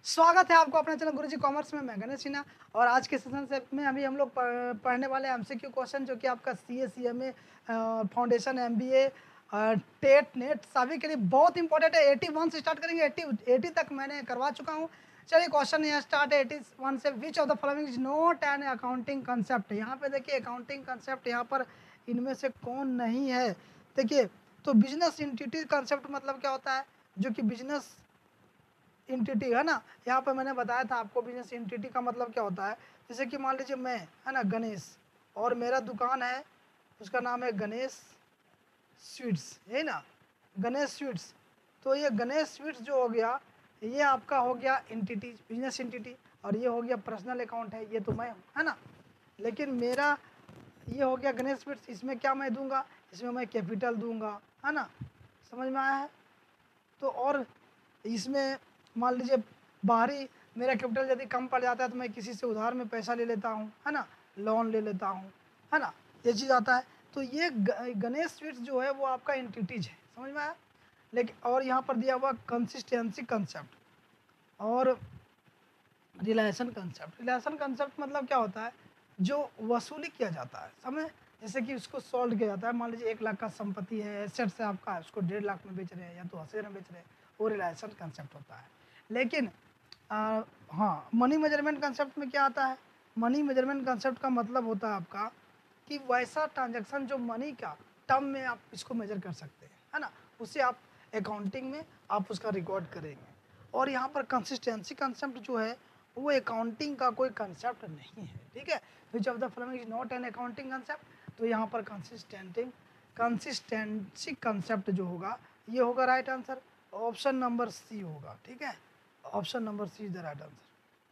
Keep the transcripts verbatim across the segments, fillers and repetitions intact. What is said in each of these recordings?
स्वागत है आपको अपने चैनल गुरुजी कॉमर्स में। मैं गणेश सिन्हा और आज के सेशन से में अभी हम लोग पढ़- पढ़ने वाले एमसीक्यू क्वेश्चन जो कि आपका C A C M A foundation M B A TET NET सभी के लिए बहुत इंपॉर्टेंट है। एटी वन से स्टार्ट करेंगे, एटी एटी तक मैंने करवा चुका हूँ। चलिए क्वेश्चन यहाँ स्टार्ट है एटी वन से। Which of the following is not an accounting concept. यहाँ पे देखिए अकाउंटिंग कंसेप्ट यहाँ पर इनमें से कौन नहीं है। देखिए तो बिजनेस इंटिटी कंसेप्ट मतलब क्या होता है, जो कि बिजनेस इंटिटी है ना। यहाँ पे मैंने बताया था आपको बिजनेस इंटिटी का मतलब क्या होता है। जैसे कि मान लीजिए मैं है ना गणेश और मेरा दुकान है, उसका नाम है गणेश स्वीट्स, है ना, गणेश स्वीट्स। तो ये गणेश स्वीट्स जो हो गया, ये आपका हो गया इंटिटी, बिजनेस इंटिटी। और ये हो गया पर्सनल अकाउंट है, ये तो मैं हूँ, है ना। लेकिन मेरा ये हो गया गणेश स्वीट्स, इसमें क्या मैं दूंगा, इसमें मैं कैपिटल दूंगा, है ना। समझ में आया है। तो और इसमें मान लीजिए बाहरी मेरा कैपिटल यदि कम पड़ जाता है तो मैं किसी से उधार में पैसा ले लेता हूँ, है ना, लोन ले लेता हूँ, है ना, ये चीज़ आता है। तो ये गणेश स्वीट्स जो है वो आपका एंटिटीज है, समझ में आया। लेकिन और यहाँ पर दिया हुआ कंसिस्टेंसी कंसेप्ट और रिलेशन कंसेप्ट। रिलेशन कंसेप्ट मतलब क्या होता है, जो वसूली किया जाता है समय, जैसे कि उसको सॉल्व किया जाता है। मान लीजिए एक लाख का संपत्ति है, एसेट्स है आपका, उसको डेढ़ लाख में बेच रहे हैं या तो अस्सी में बेच रहे हैं, वो रिलेशन कंसेप्ट होता है। लेकिन आ, हाँ, मनी मेजरमेंट कंसेप्ट में क्या आता है। मनी मेजरमेंट कंसेप्ट का मतलब होता है आपका कि वैसा ट्रांजैक्शन जो मनी का टर्म में आप इसको मेजर कर सकते हैं, है ना, उसे आप अकाउंटिंग में आप उसका रिकॉर्ड करेंगे। और यहाँ पर कंसिस्टेंसी कंसेप्ट जो है वो अकाउंटिंग का कोई कंसेप्ट नहीं है, ठीक है। Which of the following is not an accounting concept. तो यहाँ पर कंसिस्टेंटिंग कंसिस्टेंसी कंसेप्ट जो होगा ये होगा right answer, option number C होगा, ठीक है। Option number C is the right answer.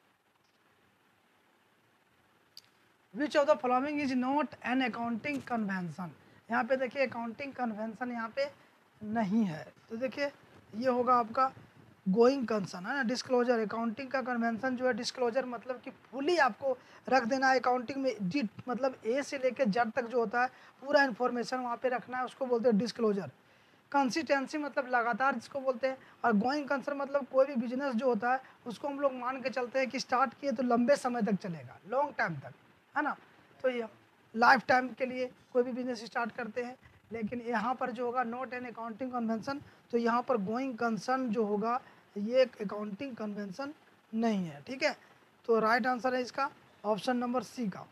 Which of the following is not an accounting convention. यहाँ पे देखिए अकाउंटिंग कन्वेंशन यहाँ पे नहीं है। तो देखिए ये होगा आपका गोइंग कंसर्न, है ना, डिस्क्लोजर। अकाउंटिंग का कन्वेंशन जो है डिस्क्लोजर, मतलब कि फुली आपको रख देना है अकाउंटिंग में, डी मतलब ए से लेकर जेड तक जो होता है पूरा इन्फॉर्मेशन वहाँ पे रखना है, उसको बोलते हैं डिस्क्लोजर। कंसिस्टेंसी मतलब लगातार जिसको बोलते हैं। और गोइंग कंसर्न मतलब कोई भी बिजनेस जो होता है उसको हम लोग मान के चलते हैं कि स्टार्ट किए तो लंबे समय तक चलेगा, लॉन्ग टाइम तक, है ना। तो ये लाइफ टाइम के लिए कोई भी बिजनेस स्टार्ट करते हैं। लेकिन यहाँ पर जो होगा नॉट एन अकाउंटिंग कन्वेंशन, तो यहाँ पर गोइंग कंसर्न जो होगा ये एक अकाउंटिंग कन्वेंशन नहीं है, ठीक है। तो राइट आंसर है इसका ऑप्शन नंबर सी का।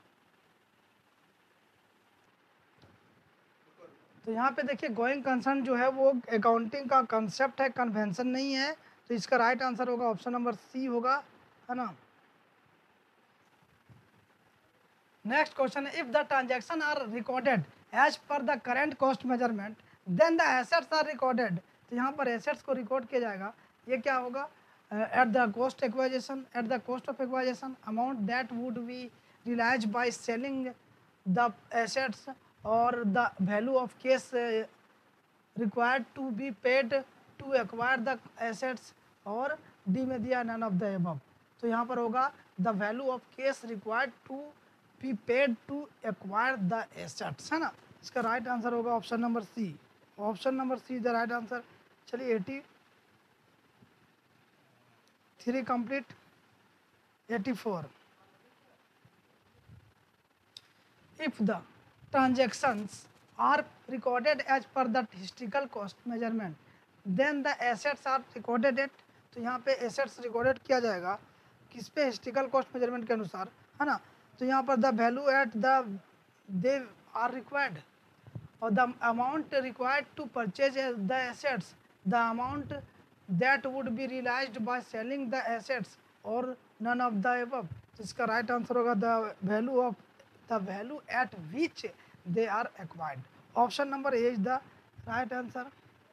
तो यहाँ पे देखिए गोइंग कंसर्न जो है वो अकाउंटिंग का कंसेप्ट है, कन्वेंशन नहीं है। तो इसका राइट आंसर होगा ऑप्शन नंबर सी होगा, है ना। नेक्स्ट क्वेश्चन है, if the transaction are recorded as per the current cost measurement then the assets are recorded. तो यहाँ पर एसेट्स को रिकॉर्ड किया जाएगा, ये क्या होगा, at the cost acquisition, at the cost of acquisition amount that would be realise by selling the assets और the value of cash required to be paid to acquire the assets, और D में दिया none of the above। तो यहाँ पर होगा the value of cash required to be paid to acquire the assets, है ना। इसका राइट आंसर होगा option number C. Option number C the right answer. चलिए AT three complete, AT four. if the transactions are recorded as per the historical cost measurement then the assets are recorded at। तो यहाँ पे assets recorded किया जाएगा किस पे, historical cost measurement के अनुसार, है ना। तो यहाँ पर the value at the they are required or the amount required to purchase the assets, the amount that would be realized by selling the assets or none of the above। तो इसका right answer होगा the value of the value at which they are acquired. Option number A is the right answer.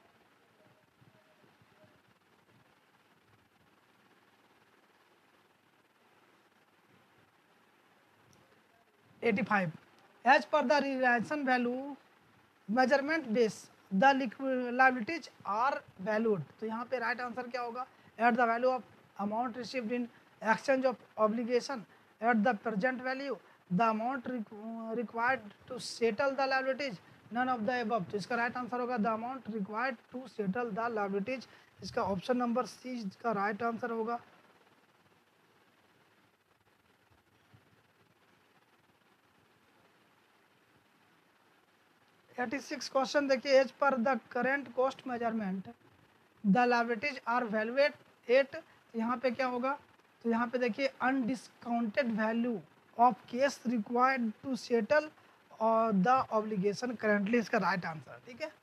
AT five, as per the relation value measurement base the liabilities are valued. तो यहाँ पे right answer क्या होगा, at the value of amount received in exchange of obligation at the present value the amount required to settle the liabilities none of the above. तो इसका right answer होगा the amount required to settle the liabilities. इसका option number C का right answer होगा AT six question देखिए, as per the current cost measurement the liabilities are valuate at, तो यहाँ पे क्या होगा, तो यहाँ पे देखिए undiscounted value of cash required to settle और द ऑब्लिगेशन करेंटली, इसका राइट आंसर। ठीक है,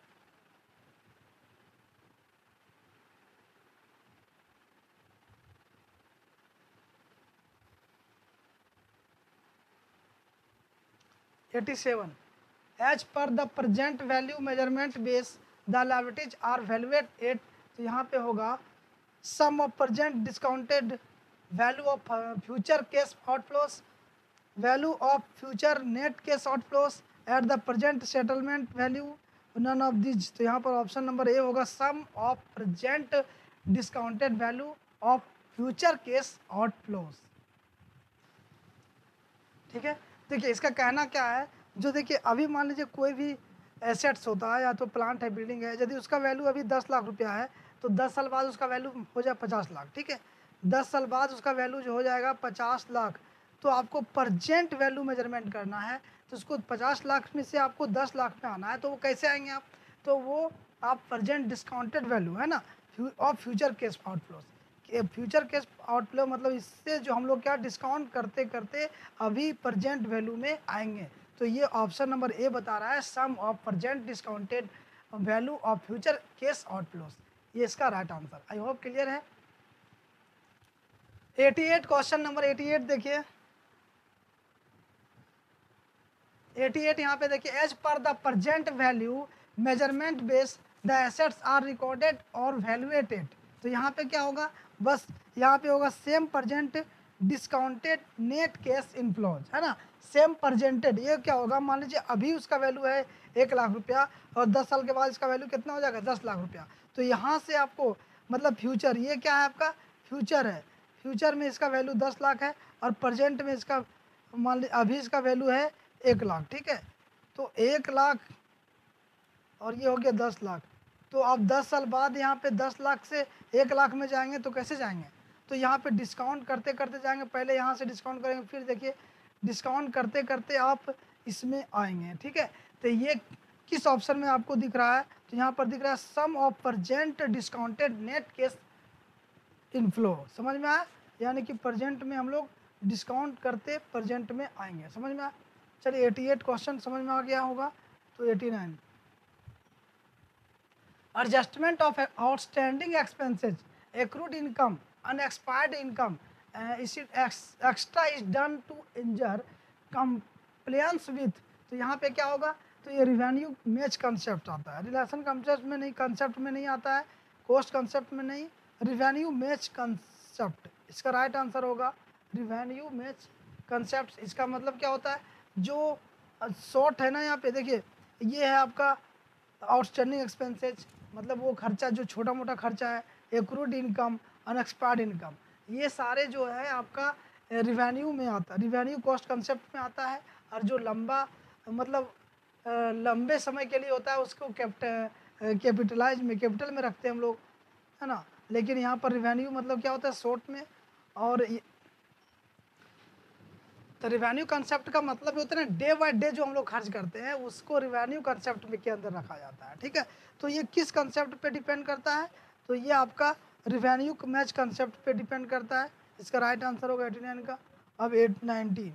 AT seven, as per the present value measurement base the liabilities are valuate at, तो यहाँ पे होगा sum of present discounted value of future cash outflows, value of future net cash outflows at the present settlement value, none of this, तो यहाँ पर option number A होगा sum of present discounted value of future cash outflows. ठीक है, देखिए इसका कहना क्या है, जो देखिए अभी मान लीजिए कोई भी एसेट्स होता है या तो प्लांट है, बिल्डिंग है, यदि उसका वैल्यू अभी दस लाख रुपया है तो दस साल बाद उसका वैल्यू हो जाए पचास लाख। ठीक है, दस साल बाद उसका वैल्यू जो हो जाएगा पचास लाख, तो आपको प्रजेंट वैल्यू मेजरमेंट करना है, तो उसको पचास लाख में से आपको दस लाख में आना है, तो वो कैसे आएंगे आप, तो वो आप प्रजेंट डिस्काउंटेड वैल्यू है ना of future cash outflows, future cash outflow मतलब इससे जो हम लोग क्या डिस्काउंट करते करते अभी प्रजेंट वैल्यू में आएंगे, तो ये ऑप्शन नंबर ए बता रहा है sum of present discounted value of future cash outflows, ये इसका right answer. I hope clear है। अठासी क्वेश्चन नंबर अठासी देखिए, अठासी यहाँ पे देखिए, as per the present value measurement base the assets are recorded और वैल्यूएटेड, तो यहाँ पे क्या होगा, बस यहाँ पे होगा same present discounted net cash inflows, है ना, सेम प्रजेंटेड, ये क्या होगा, मान लीजिए अभी उसका वैल्यू है एक लाख रुपया और दस साल के बाद इसका वैल्यू कितना हो जाएगा, दस लाख रुपया, तो यहाँ से आपको मतलब फ्यूचर, ये क्या है आपका फ्यूचर है, फ्यूचर में इसका वैल्यू दस लाख है और प्रजेंट में इसका मान लीजिए अभी इसका वैल्यू है एक लाख। ठीक है, तो एक लाख और ये हो गया दस लाख, तो आप दस साल बाद यहाँ पे दस लाख से एक लाख में जाएंगे तो कैसे जाएंगे, तो यहाँ पे डिस्काउंट करते करते जाएंगे, पहले यहाँ से डिस्काउंट करेंगे, फिर देखिए डिस्काउंट करते करते आप इसमें आएंगे। ठीक है, तो ये किस ऑप्शन में आपको दिख रहा है, तो यहाँ पर दिख रहा है sum of present discounted net cash inflow, समझ में आया, यानी कि प्रजेंट में हम लोग डिस्काउंट करते प्रजेंट में आएंगे, समझ में आया। चलिए अठासी क्वेश्चन समझ में आ गया होगा, तो नवासी, adjustment of outstanding expenses, accrued income, unexpired income, uh, is it ex, extra is done to ensure compliance with, तो यहाँ पे क्या होगा, तो ये रिवेन्यू मैच कंसेप्ट आता है, रिलेशन कंसेप्ट में नहीं, कंसेप्ट में नहीं आता है, कॉस्ट कंसेप्ट में नहीं, रिवेन्यू मैच कंसेप्ट, इसका राइट आंसर होगा रिवेन्यू मैच कंसेप्ट। इसका मतलब क्या होता है, जो शॉर्ट है ना यहाँ पे देखिए, ये है आपका आउटस्टैंडिंग एक्सपेंसेज, मतलब वो खर्चा जो छोटा मोटा खर्चा है, एक्रूड इनकम, अनएक्सपायर्ड इनकम, ये सारे जो है आपका रिवेन्यू में आता है, रिवेन्यू कॉस्ट कंसेप्ट में आता है, और जो लंबा मतलब लंबे समय के लिए होता है उसको कैपिटल कैपिटलाइज में कैपिटल में रखते हैं हम लोग, है ना, लेकिन यहाँ पर रिवेन्यू मतलब क्या होता है शॉर्ट में, और तो रिवेन्यू कंसेप्ट का मतलब होता है ना डे बाय डे जो हम लोग खर्च करते हैं उसको रिवेन्यू कंसेप्ट में के अंदर रखा जाता है। ठीक है, तो ये किस कंसेप्ट पे डिपेंड करता है, तो ये आपका रिवेन्यू मैच कंसेप्ट पे डिपेंड करता है, इसका राइट आंसर होगा नवासी का। अब eight nineteen,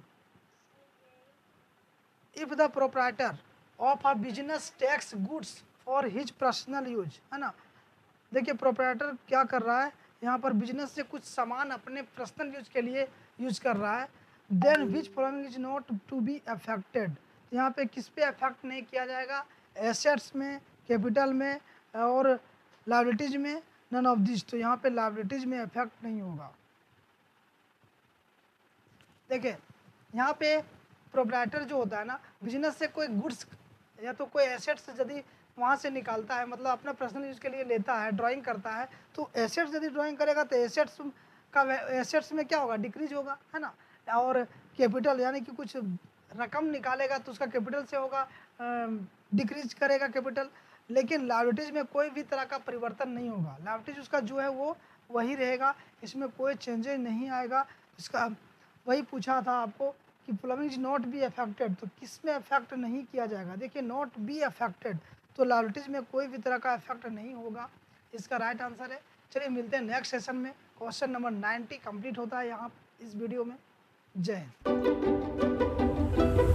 if the proprietor of a business takes goods for his personal use, है ना, देखिए प्रोप्राइटर क्या कर रहा है, यहाँ पर बिजनेस से कुछ सामान अपने पर्सनल यूज के लिए यूज कर रहा है, then which following is not to be affected, यहाँ पे किस पे अफेक्ट नहीं किया जाएगा, एसेट्स में, कैपिटल में और लायबिलिटीज में, नन ऑफ दिस, तो यहाँ पे लायबिलिटीज में अफेक्ट नहीं होगा। देखिए यहाँ पे प्रोप्राइटर जो होता है ना, बिजनेस से कोई गुड्स या तो कोई एसेट्स यदि वहाँ से निकालता है, मतलब अपना पर्सनल यूज के लिए लेता है, ड्राइंग करता है, तो एसेट्स यदि ड्राइंग करेगा तो एसेट्स का एसेट्स में क्या होगा, डिक्रीज होगा, है ना, और कैपिटल यानी कि कुछ रकम निकालेगा तो उसका कैपिटल से होगा डिक्रीज करेगा कैपिटल, लेकिन लायबिलिटीज में कोई भी तरह का परिवर्तन नहीं होगा, लायबिलिटीज उसका जो है वो वही रहेगा, इसमें कोई चेंजेज नहीं आएगा। इसका वही पूछा था आपको कि following is not be affected, तो किस में अफेक्ट नहीं किया जाएगा? देखिए नॉट बी अफेक्टेड, तो लाइबिलिटीज में कोई भी तरह का इफेक्ट नहीं होगा, इसका राइट आंसर है। चलिए मिलते हैं नेक्स्ट सेशन में। क्वेश्चन नंबर नाइन्टी कंप्लीट होता है यहाँ इस वीडियो में। जय हिंद।